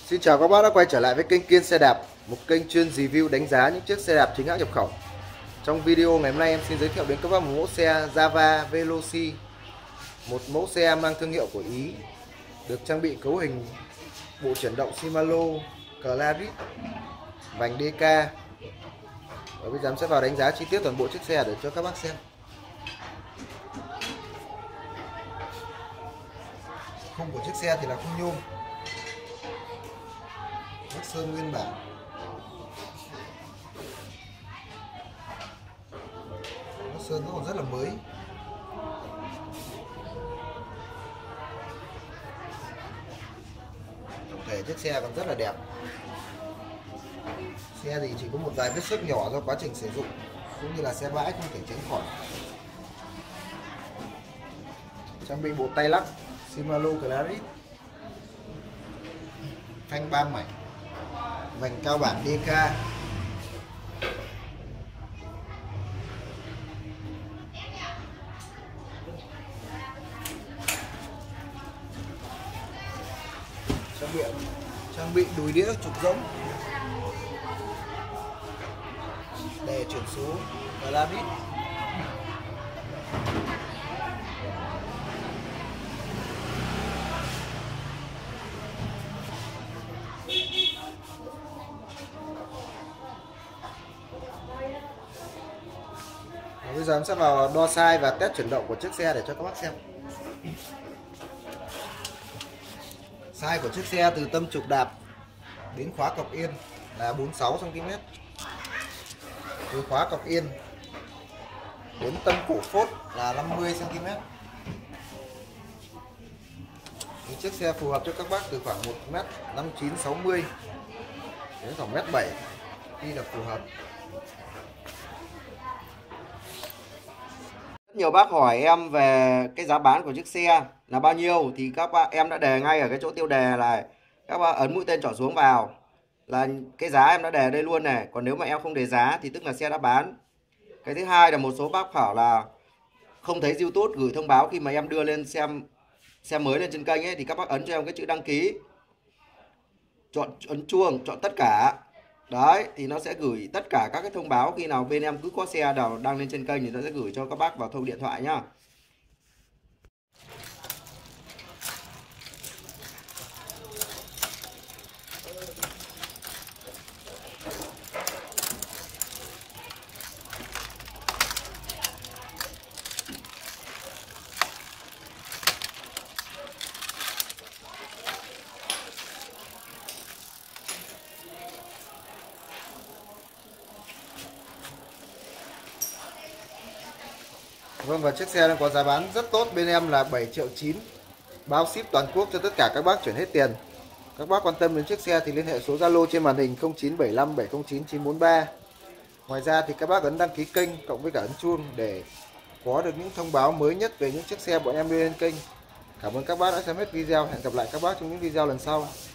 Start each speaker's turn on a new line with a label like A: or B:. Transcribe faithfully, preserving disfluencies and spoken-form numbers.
A: Xin chào các bác đã quay trở lại với kênh Kiên Xe Đạp, một kênh chuyên review đánh giá những chiếc xe đạp chính hãng nhập khẩu. Trong video ngày hôm nay em xin giới thiệu đến các bác một mẫu xe Java Veloci, một mẫu xe mang thương hiệu của Ý, được trang bị cấu hình bộ chuyển động Shimano Claris, vành đê ca. Và bây giờ em sẽ vào đánh giá chi tiết toàn bộ chiếc xe để cho các bác xem. Khung của chiếc xe thì là khung nhôm, nước sơn nguyên bản. Nước sơn nó còn rất là mới. Tổng thể chiếc xe còn rất là đẹp. Xe thì chỉ có một vài vết xước nhỏ do quá trình sử dụng, cũng như là xe bãi không thể tránh khỏi. Trang bị bộ tay lắc Shimano Claris, phanh ba mảnh, vành cao bản đê ca. Trang bị trang bị đùi đĩa trục rỗng, để chuyển số Claris. Bây giờ em sẽ vào đo size và test chuyển động của chiếc xe để cho các bác xem. Size của chiếc xe từ tâm trục đạp đến khóa cọc yên là bốn mươi sáu xăng ti mét. Từ khóa cọc yên đến tâm cổ phốt là năm mươi xăng ti mét. Chiếc xe phù hợp cho các bác từ khoảng một mét năm mươi chín sáu mươi đến khoảng một mét bảy đi là phù hợp. Nhiều bác hỏi em về cái giá bán của chiếc xe là bao nhiêu thì các bác em đã đề ngay ở cái chỗ tiêu đề này, các bác ấn mũi tên trỏ xuống vào là cái giá em đã đề đây luôn này. Còn nếu mà em không đề giá thì tức là xe đã bán. Cái thứ hai là một số bác bảo là không thấy YouTube gửi thông báo khi mà em đưa lên xem xe mới lên trên kênh ấy, thì các bác ấn cho em cái chữ đăng ký, chọn ấn chuông, chọn tất cả. Đấy, thì nó sẽ gửi tất cả các cái thông báo khi nào bên em cứ có xe nào đăng lên trên kênh thì nó sẽ gửi cho các bác vào thông điện thoại nhá. Vâng, và chiếc xe đang có giá bán rất tốt bên em là bảy triệu chín, bao ship toàn quốc cho tất cả các bác chuyển hết tiền. Các bác quan tâm đến chiếc xe thì liên hệ số Zalo trên màn hình không chín bảy năm bảy không chín chín bốn ba. Ngoài ra thì các bác ấn đăng ký kênh cộng với cả ấn chuông để có được những thông báo mới nhất về những chiếc xe bọn em đưa lên kênh. Cảm ơn các bác đã xem hết video. Hẹn gặp lại các bác trong những video lần sau.